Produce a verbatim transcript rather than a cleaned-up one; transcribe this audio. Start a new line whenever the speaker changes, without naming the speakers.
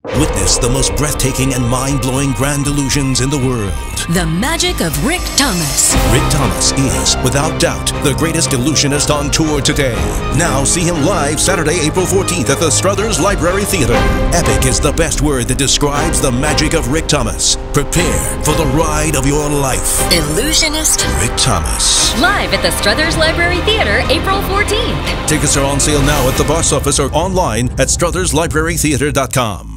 Witness the most breathtaking and mind-blowing grand illusions in the world.
The magic of Rick Thomas.
Rick Thomas is, without doubt, the greatest illusionist on tour today. Now see him live Saturday, April fourteenth at the Struthers Library Theater. Epic is the best word that describes the magic of Rick Thomas. Prepare for the ride of your life.
Illusionist
Rick Thomas.
Live at the Struthers Library Theater, April fourteenth.
Tickets are on sale now at the box office or online at Struthers Library Theater dot com.